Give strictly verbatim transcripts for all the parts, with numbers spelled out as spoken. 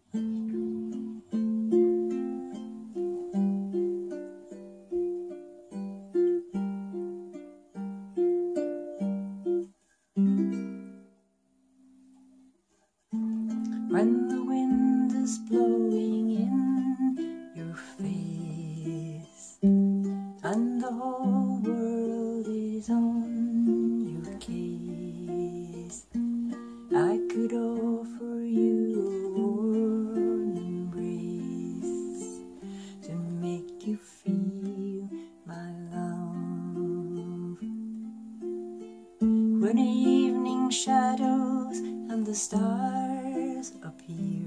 When the wind is blowing in your face and the whole world is on your case, I could offer you a warm embrace to make you feel my love. When evening shadows and the stars appear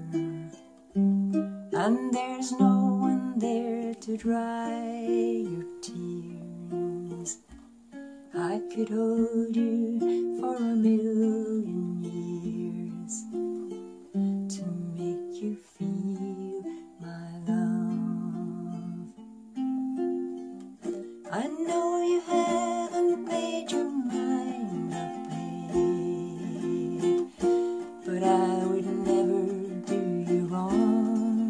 and there's no one there to dry your tears, I could hold you for a million years to make you feel my love. I know you haven't made your mind up yet, but I would never do you wrong.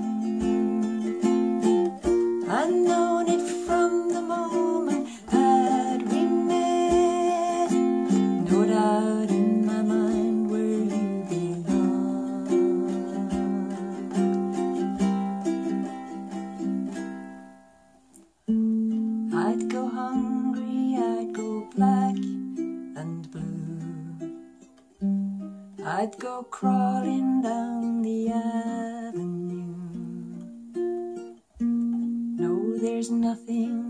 I've known it from the moment that we met, no doubt in my mind where you belong. I'd go hungry, I'd go black and blue, I'd go crawling down the avenue. No, there's nothing